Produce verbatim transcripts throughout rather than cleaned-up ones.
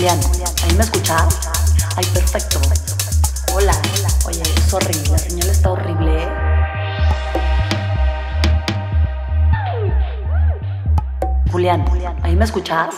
Julián, ¿ahí me escuchas? Ay, perfecto. Hola, oye, sorry, la señal está horrible, ¿eh? Julián, ¿ahí me escuchas?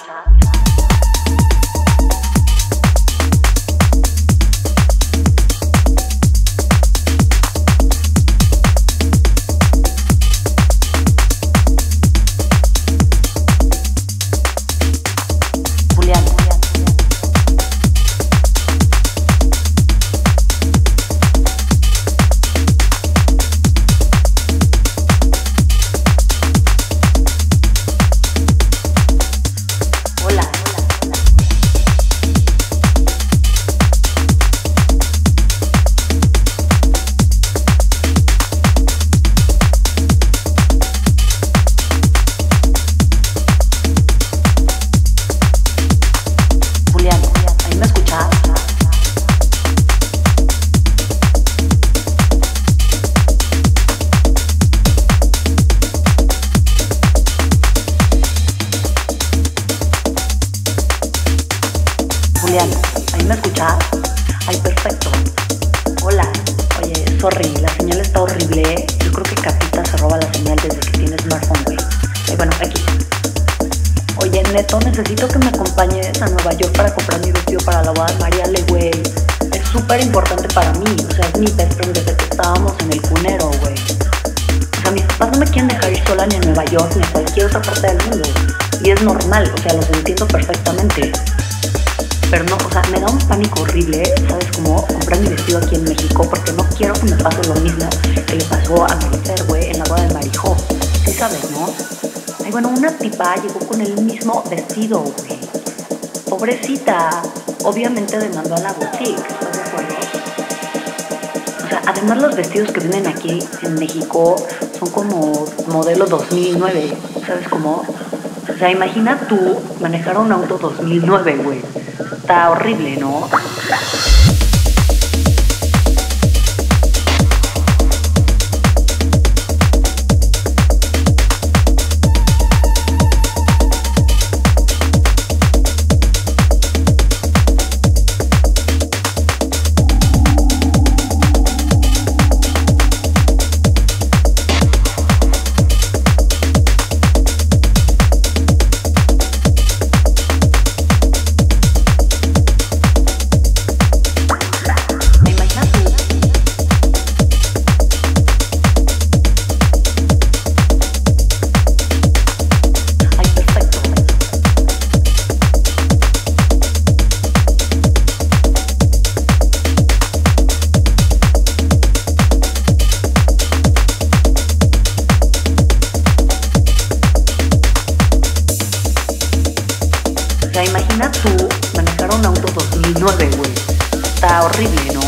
Julián, ¿ahí me escuchas? Ay, perfecto. Hola, oye, sorry, la señal está horrible, ¿eh? Yo creo que Capita se roba la señal desde que tiene smartphone, güey. Ay, bueno, aquí. Oye, neto, necesito que me acompañes a Nueva York para comprar mi vestido para la boda de Mariale, güey. Es súper importante para mí, o sea, es mi best friend desde que estábamos en el cunero, güey. O sea, mis papás no me quieren dejar ir sola ni a Nueva York ni a cualquier otra parte del mundo. Y es normal, o sea, los entiendo perfectamente. Pero no, o sea, me da un pánico horrible, ¿sabes? Como comprar mi vestido aquí en México porque no quiero que me pase lo mismo que le pasó a Marifer, güey, en la boda de Marijó. Sí sabes, ¿no? Ay, bueno, una tipa llegó con el mismo vestido, güey. Pobrecita. Obviamente demandó a la boutique, ¿estás de acuerdo? O sea, además los vestidos que venden aquí en México son como modelo dos mil nueve, ¿sabes cómo? O sea, imagina tú manejar un auto dos mil nueve, güey. Está horrible, ¿no? O sea, imagina tú manejar un auto dos mil nueve, güey. Está horrible, ¿no?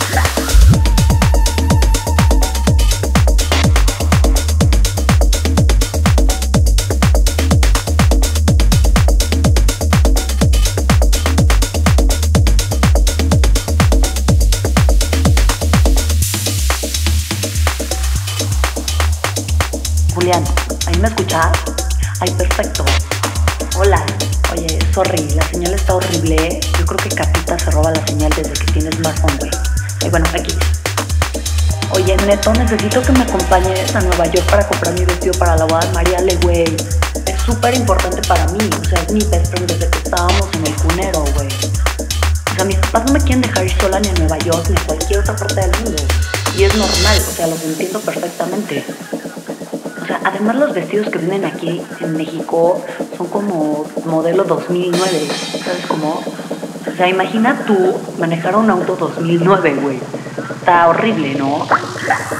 Julián, ¿ahí me escuchas? Ay, perfecto. Hola, oye, sorry, la señal está horrible, ¿eh? Yo creo que Capita se roba la señal desde que tiene smartphone, güey. Ay, bueno, aquí. Oye, neto, necesito que me acompañes a Nueva York para comprar mi vestido para la boda de Mariale, güey. Es súper importante para mí, o sea, es mi best friend desde que estábamos en el cunero, güey. O sea, mis papás no me quieren dejar ir sola ni a Nueva York ni a cualquier otra parte del mundo. Y es normal, o sea, los entiendo perfectamente. O sea, además los vestidos que venden aquí en México son como modelo dos mil nueve, ¿sabes cómo? O sea, imagina tú manejar un auto dos mil nueve, güey. Está horrible, ¿no?